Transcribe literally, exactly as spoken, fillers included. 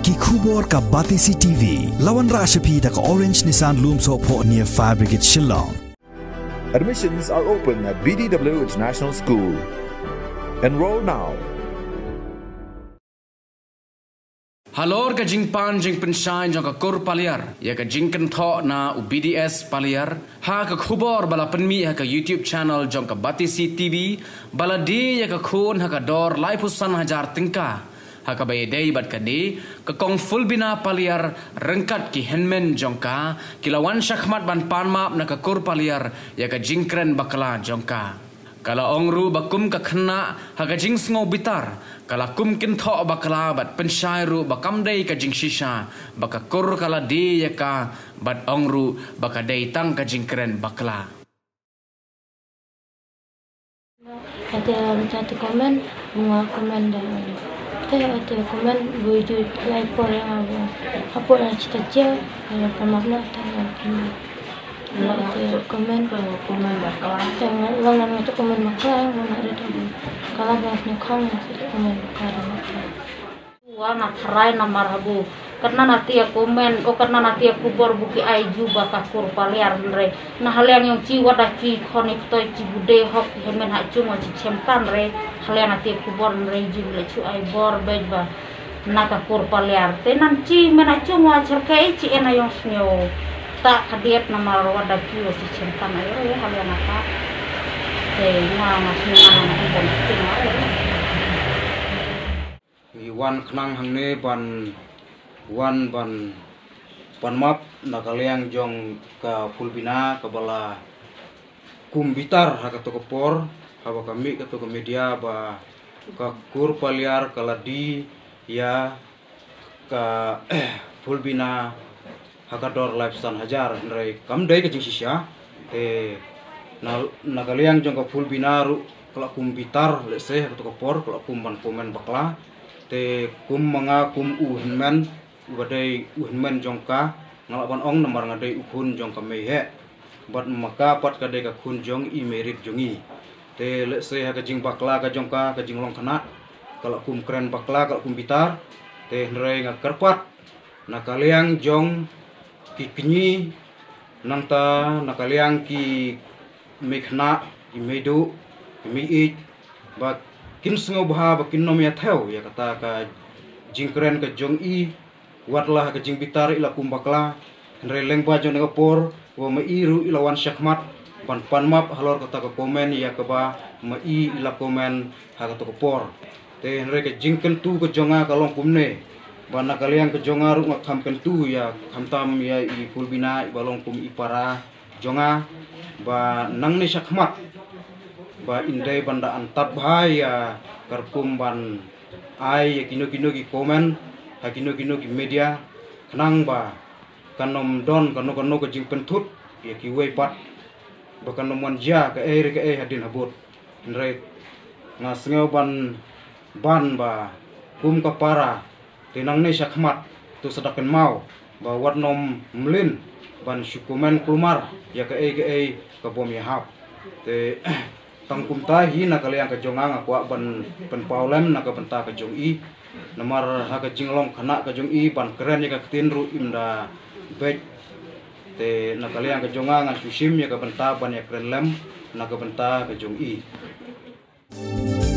ki khubor ka Batisi T V lawan rashapi da ka Orange Nissan Loom so po near Fire Brigade Shillong. Admissions are open at B D W International School. Enroll now. Halor ka jingpan jingpen shine jong ka kur paliar ya ka jingken tho na u B D S paliar ha ka khubor bala penmi ha ka YouTube channel jong ka Batisi T V bala di ya ka khun ha ka dor live pusan hajar tingka ha ka bay day bat ka di ka kong full bina paliar rengkat ki henmen jong ka kilawan shakhmat ban panmap na ka kur paliar ya ka jingkren bakala jong ka kala ongru bakum ka khna ha ka jing sngo bitar kala kum kin tho bakala bat penshai ru bakam dei ka jing shisha baka kur kala di ya ka bat ongru baka dei tang ka jing keren bakla ada satu komen mua komen dan ada ada komen wujud lapor yang apa apa yang cita-cita yang pemakna tentang ini ada komen komen bakal jangan ulangan itu komen bakal mana ada tu kalau bahasnya kau itu komen bakal wah nak harai nama rabu karena nanti ya komen oh karena nanti aku bor buki aiju baka kur paliar re nah hal yang yang ciwa dah ci konik toy ci bude hok hemen hak cuma ci cempan re hal yang nanti aku bor re ju le cu ai bor bejba naka kur paliar tenan ci mena cuma cerkai ci ena yang snyo tak hadiat nama rawada kilo si cempan ayo ya hal yang apa teh nah masnya nama bon tinggal wan kenang hangne ban wan ban pan map nakaliang jong ka fulbina ka bala kumbitar ha ka tokopor ha ba kami ka to media ba ka kur paliar kaladi ya ka fulbina ha ka dor live san hajar nrai kam dai ka jing sisya te na nakaliang jong ka fulbina ru kala kumbitar le se ha ka tokopor kala kumban komen bakla te kum manga kum uhenmen ubadai uhenmen jongka ngalaban ong namar ngadai ukun jongka mehe bat maka pat kadai ka kun jong i merit jongi te le se ha ka jing bakla ka jongka ka jing long kana kala kum keren bakla kala kum bitar te nrai nga kerpat nakaliang jong ki kinyi nangta nakaliang ki mekhna ki medu ki miit bat kin sengo baha bakin nom ya theo ya kata ka jingkren ka jong i watlah ka jing bitar ila kumbakla nre lengba jong ngapor wa ma iru ilawan syakmat pan pan map halor kata ka komen ya ka ba ma i ila komen ha ka to por te nre ka jingken tu ka jonga ka long kumne bana kalian ka jonga ru ngakam ken tu ya khamtam ya i fulbina i balong kum ipara jonga ba nang ni syakmat ba indai banda antap bahaya karkum ban ai kino kino ki komen ha kino kino ki media kenang ba kanom don kano kano ke jing pentut ya ki wei pat ba kanom manja ke air ke eh hadin habut ndrai ngasngeu ban ban ba kum kapara tinang ne syakmat tu sedaken mau ba wat nom mlin ban syukumen kulmar ya ke eh ke eh ka bom ya hap te tangkum tahi nak kalian ke jongang aku ban pen paulem nak benta ke jong i namar ha ke jinglong khana ke jong i ban keren ya ke tinru imda bek te nak kalian ke jongang susim ya ke benta ban ya keren lem nak benta ke jong i